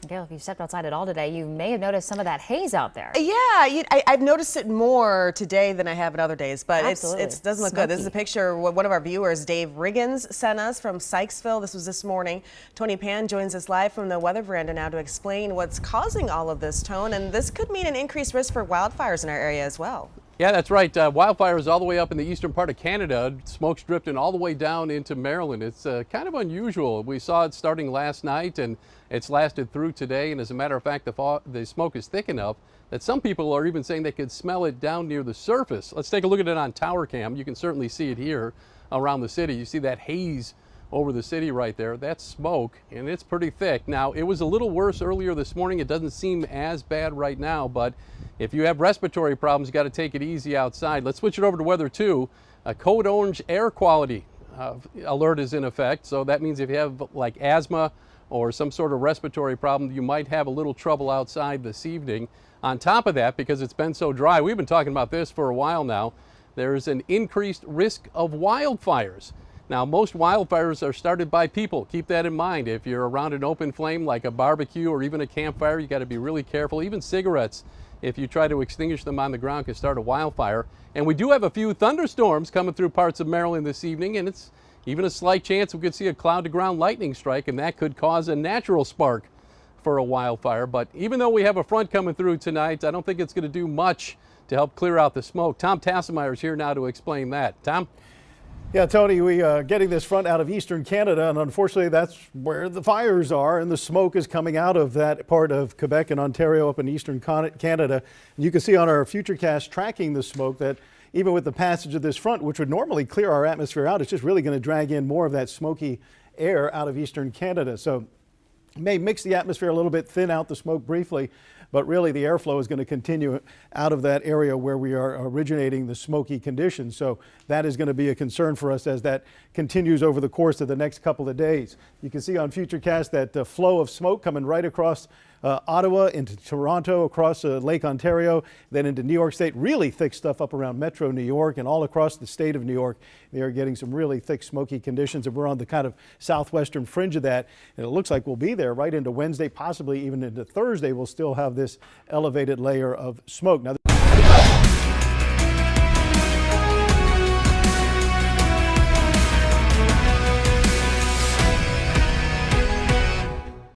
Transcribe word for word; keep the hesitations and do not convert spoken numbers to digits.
Gail, if you stepped outside at all today, you may have noticed some of that haze out there. Yeah, you, I, I've noticed it more today than I have in other days, but Absolutely. it's it doesn't look Smoky. good. This is a picture one of our viewers, Dave Riggins, sent us from Sykesville. This was this morning. Tony Pan joins us live from the weather veranda now to explain what's causing all of this, Tone, and this could mean an increased risk for wildfires in our area as well. Yeah, that's right. Uh, wildfires all the way up in the eastern part of Canada. Smoke's drifting all the way down into Maryland. It's uh, kind of unusual. We saw it starting last night, and it's lasted through today. And as a matter of fact, the, the smoke is thick enough that some people are even saying they could smell it down near the surface. Let's take a look at it on tower cam. You can certainly see it here around the city. You see that haze over the city right there. That's smoke, and it's pretty thick. Now, it was a little worse earlier this morning. It doesn't seem as bad right now, but if you have respiratory problems, you got to take it easy outside. Let's switch it over to weather too. A code orange air quality uh, alert is in effect. So that means if you have like asthma or some sort of respiratory problem, you might have a little trouble outside this evening. On top of that, because it's been so dry, we've been talking about this for a while now, there's an increased risk of wildfires. Now, most wildfires are started by people. Keep that in mind. If you're around an open flame like a barbecue or even a campfire, you got to be really careful. Even cigarettes, if you try to extinguish them on the ground, can start a wildfire. And we do have a few thunderstorms coming through parts of Maryland this evening, and it's even a slight chance we could see a cloud-to-ground lightning strike, and that could cause a natural spark for a wildfire. But even though we have a front coming through tonight, I don't think it's going to do much to help clear out the smoke. Tom Tassemeyer is here now to explain that. Tom? Yeah, Tony, we are getting this front out of eastern Canada, and unfortunately that's where the fires are, and the smoke is coming out of that part of Quebec and Ontario up in eastern Canada. And you can see on our Futurecast tracking the smoke that even with the passage of this front, which would normally clear our atmosphere out, it's just really going to drag in more of that smoky air out of eastern Canada. So it may mix the atmosphere a little bit, thin out the smoke briefly, but really the airflow is going to continue out of that area where we are originating the smoky conditions. So that is going to be a concern for us as that continues over the course of the next couple of days. You can see on Futurecast that uh, flow of smoke coming right across uh, Ottawa into Toronto, across uh, Lake Ontario, then into New York State. Really thick stuff up around Metro New York and all across the state of New York. They are getting some really thick smoky conditions, and we're on the kind of southwestern fringe of that. And it looks like we'll be there right into Wednesday, possibly even into Thursday. We'll still have this elevated layer of smoke. Now,